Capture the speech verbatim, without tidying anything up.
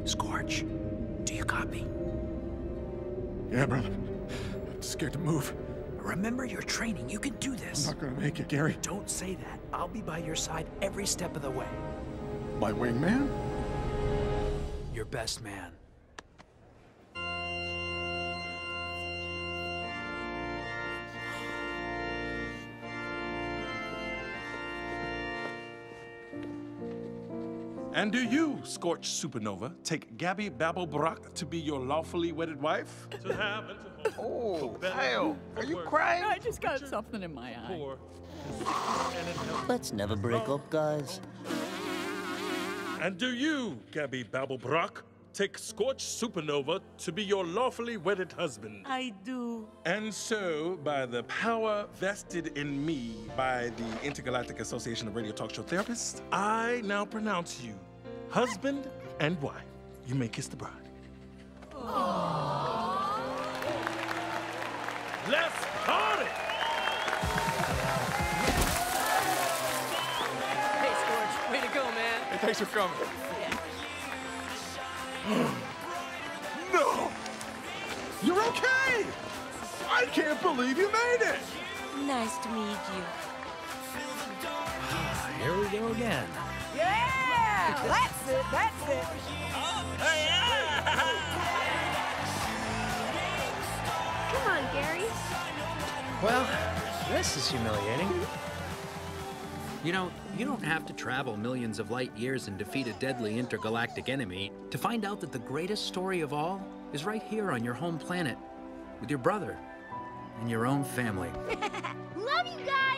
Scorch, do you copy? Yeah, brother. I'm scared to move. Remember your training. You can do this. I'm not gonna make it, Gary. Don't say that. I'll be by your side every step of the way. My wingman? Your best man. And do you, Scorch Supernova, take Gabby Babbelbrock to be your lawfully wedded wife? To have and to hold. Oh, Kyle, are you crying? I just got something in my eye. Let's never break up, guys. And do you, Gabby Babbelbrock, take Scorch Supernova to be your lawfully wedded husband? I do. And so, by the power vested in me by the Intergalactic Association of Radio Talk Show Therapists, I now pronounce you husband and wife. You may kiss the bride. Aww. Let's party! Hey, Scorch, way to go, man. Hey, thanks for coming. No! You're okay! I can't believe you made it! Nice to meet you. Here we go again. Yeah! That's it, that's it. Come on, Gary. Well, this is humiliating. You know, you don't have to travel millions of light years and defeat a deadly intergalactic enemy to find out that the greatest story of all is right here on your home planet with your brother and your own family. Love you guys!